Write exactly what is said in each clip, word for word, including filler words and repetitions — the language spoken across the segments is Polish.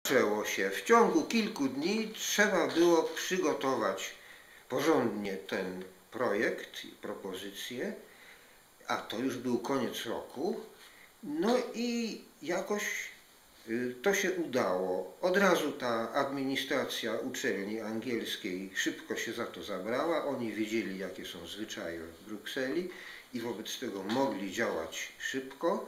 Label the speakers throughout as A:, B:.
A: Zaczęło się. W ciągu kilku dni trzeba było przygotować porządnie ten projekt i propozycję, a to już był koniec roku. No i jakoś to się udało. Od razu ta administracja uczelni angielskiej szybko się za to zabrała. Oni wiedzieli, jakie są zwyczaje w Brukseli i wobec tego mogli działać szybko.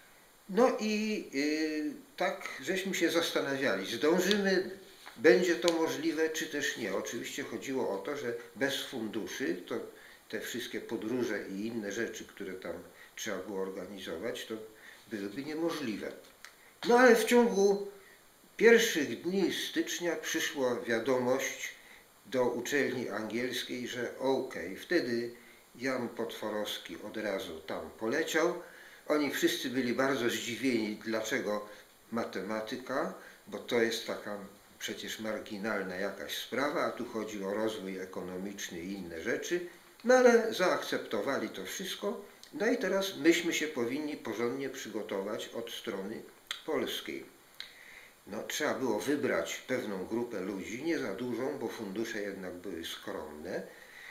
A: No i yy, tak żeśmy się zastanawiali, zdążymy, będzie to możliwe, czy też nie. Oczywiście chodziło o to, że bez funduszy to te wszystkie podróże i inne rzeczy, które tam trzeba było organizować, to byłyby niemożliwe. No ale w ciągu pierwszych dni stycznia przyszła wiadomość do uczelni angielskiej, że ok, wtedy Jan Potworowski od razu tam poleciał. Oni wszyscy byli bardzo zdziwieni, dlaczego matematyka, bo to jest taka przecież marginalna jakaś sprawa, a tu chodzi o rozwój ekonomiczny i inne rzeczy. No ale zaakceptowali to wszystko. No i teraz myśmy się powinni porządnie przygotować od strony polskiej. No, trzeba było wybrać pewną grupę ludzi, nie za dużą, bo fundusze jednak były skromne.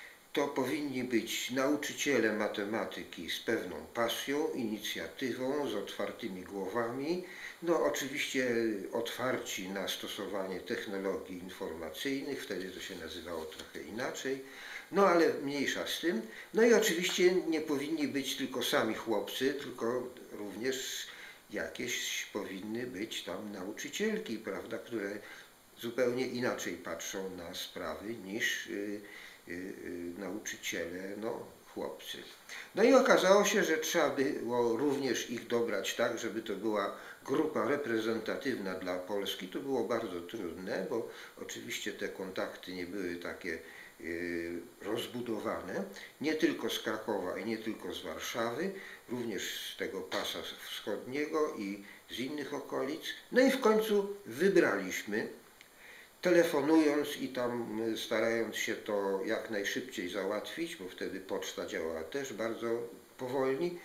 A: To powinni być nauczyciele matematyki z pewną pasją, inicjatywą, z otwartymi głowami, no oczywiście otwarci na stosowanie technologii informacyjnych, wtedy to się nazywało trochę inaczej, no ale mniejsza z tym. No i oczywiście nie powinni być tylko sami chłopcy, tylko również jakieś powinny być tam nauczycielki, prawda, które zupełnie inaczej patrzą na sprawy niż yy, yy, nauczyciele, no chłopcy. No i okazało się, że trzeba było również ich dobrać tak, żeby to była grupa reprezentatywna dla Polski. To było bardzo trudne, bo oczywiście te kontakty nie były takie yy, rozbudowane. Nie tylko z Krakowa i nie tylko z Warszawy, również z tego pasa wschodniego i z innych okolic. No i w końcu wybraliśmy, telefonując i tam starając się to jak najszybciej załatwić, bo wtedy poczta działała też bardzo powolni,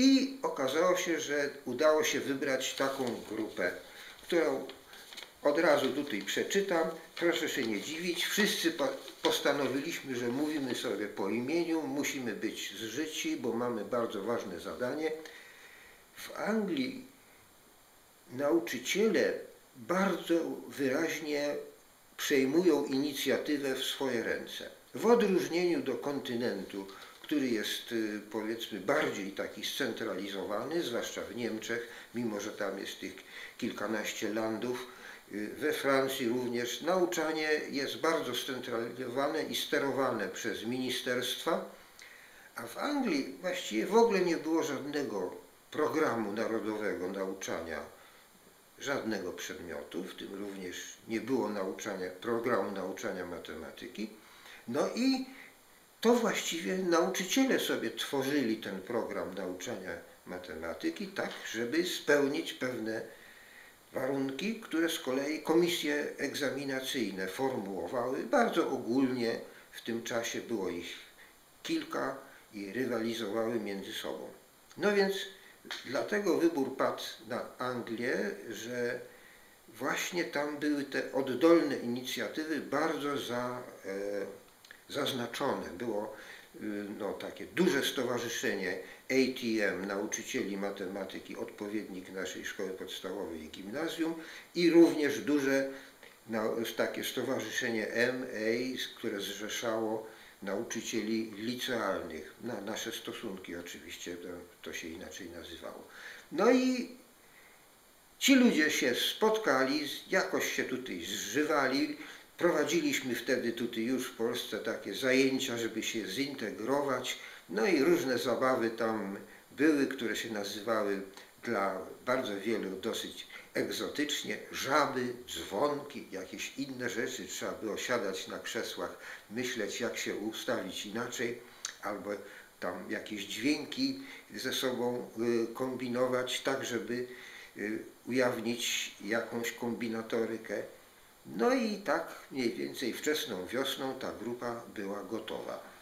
A: i okazało się, że udało się wybrać taką grupę, którą od razu tutaj przeczytam. Proszę się nie dziwić, wszyscy postanowiliśmy, że mówimy sobie po imieniu, musimy być zżyci, bo mamy bardzo ważne zadanie. W Anglii nauczyciele bardzo wyraźnie przejmują inicjatywę w swoje ręce. W odróżnieniu do kontynentu, który jest, powiedzmy, bardziej taki scentralizowany, zwłaszcza w Niemczech, mimo że tam jest tych kilkanaście landów, we Francji również nauczanie jest bardzo scentralizowane i sterowane przez ministerstwa, a w Anglii właściwie w ogóle nie było żadnego programu narodowego nauczania żadnego przedmiotu, w tym również nie było nauczania, programu nauczania matematyki. No i to właściwie nauczyciele sobie tworzyli ten program nauczania matematyki tak, żeby spełnić pewne warunki, które z kolei komisje egzaminacyjne formułowały bardzo ogólnie. W tym czasie było ich kilka i rywalizowały między sobą. No więc dlatego wybór padł na Anglię, że właśnie tam były te oddolne inicjatywy bardzo za, e, zaznaczone. Było e, no, takie duże stowarzyszenie A T M, nauczycieli matematyki, odpowiednik naszej szkoły podstawowej i gimnazjum, i również duże no, takie stowarzyszenie M A, które zrzeszało nauczycieli licealnych, na nasze stosunki oczywiście, to, to się inaczej nazywało. No i ci ludzie się spotkali, jakoś się tutaj zżywali. Prowadziliśmy wtedy tutaj już w Polsce takie zajęcia, żeby się zintegrować. No i różne zabawy tam były, które się nazywały dla bardzo wielu dosyć egzotycznie żaby, dzwonki, jakieś inne rzeczy. Trzeba było siadać na krzesłach, myśleć, jak się ustawić inaczej, albo tam jakieś dźwięki ze sobą kombinować, tak żeby ujawnić jakąś kombinatorykę. No i tak mniej więcej wczesną wiosną ta grupa była gotowa.